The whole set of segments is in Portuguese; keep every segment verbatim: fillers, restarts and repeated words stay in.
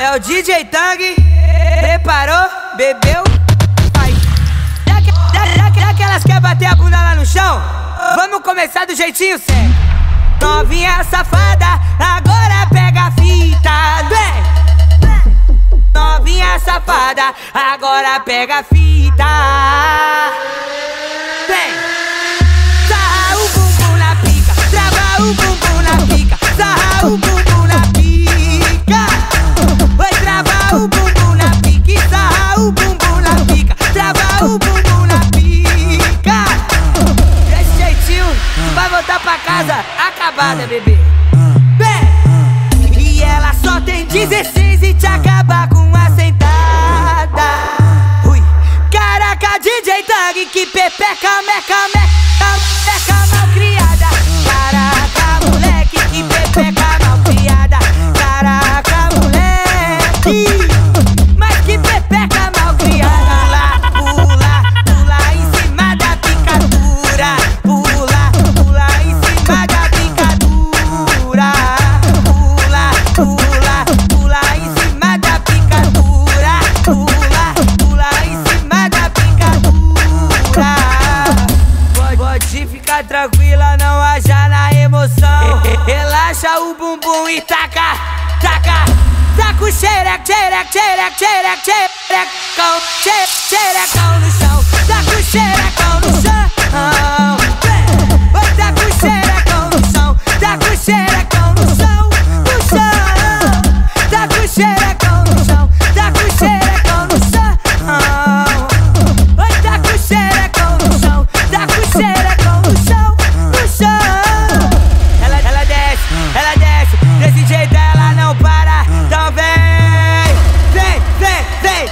É o D J Tang, preparou, bebeu, vai. Já que, já, já, já que elas querem bater a bunda lá no chão, vamos começar do jeitinho certo. Novinha safada, agora pega a fita, vem. Novinha safada, agora pega a fita, vem. Sarra o bumbum na pica, trava o bumbum na pica, sarra o bumbum na pica. Vai travar o bumbum na pica e sarra o bumbum na pica, trava o bumbum na pica. Desse jeitinho, tu vai voltar pra casa acabada, bebê. Vem! E ela só tem dezesseis e te acaba com a sentada. Ui! Caraca, D J Tang, que pepeca, meca, meca, meca mal criada. Caraca, moleque, que pepeca mal criada. Caraca, moleque, mas que pepeca mal criada. Pula, pula em cima da picadura. Pula, pula em cima da picadura. Pula, pula, pula em cima da picadura. Pula, pula em cima da picadura. Pode, pode ficar tranquila, não haja na emoção. Relaxa o bumbum e taca, taca. Taca o xereco, xereco, xereco, xereco, xerecão, xerecão no chão. Taca o xerecão no chão. Vai, taca o xerecão no chão. Taca o xerecão no chão, no chão. Taca o xerecão no chão. Taca o xerecão no chão. Vai, taca o xerecão no chão. Taca o xerecão no chão, no chão. Ela, ela desce, ela desce. Desse jeito ela não para. Então vem, vem, vem, vem.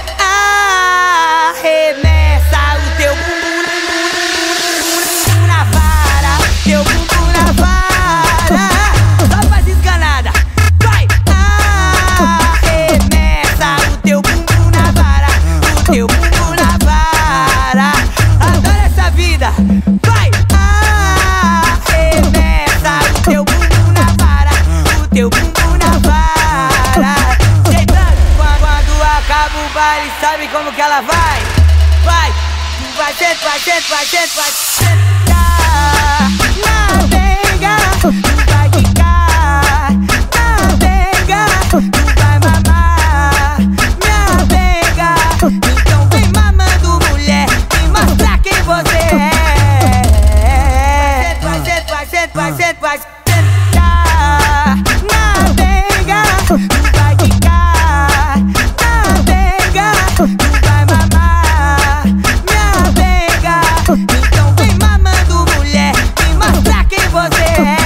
Arremessa o teu bumbum na vara. Teu bumbum na vara. Só faz esganada. Vai. Arremessa o teu bumbum na vara. O teu bumbum na vara. Adora essa vida. Vai. Arremessa o teu bumbum na vara. O teu bumbum na vara. Jeitando, quando acaba o baile, sabe como que ela vai? Vai, tu vai dentro, vai dentro, vai dentro, vai sentar na benga, tu vai quicar na benga, tu vai mamar minha benga. Então vem mamando, mulher, e mostra quem você é. Vai dentro, vai dentro, vai dentro, vai sentar na benga, tu vai quicar na benga, tu vai mamar minha benga. Então vem mamando, mulher, e mostra quem você é.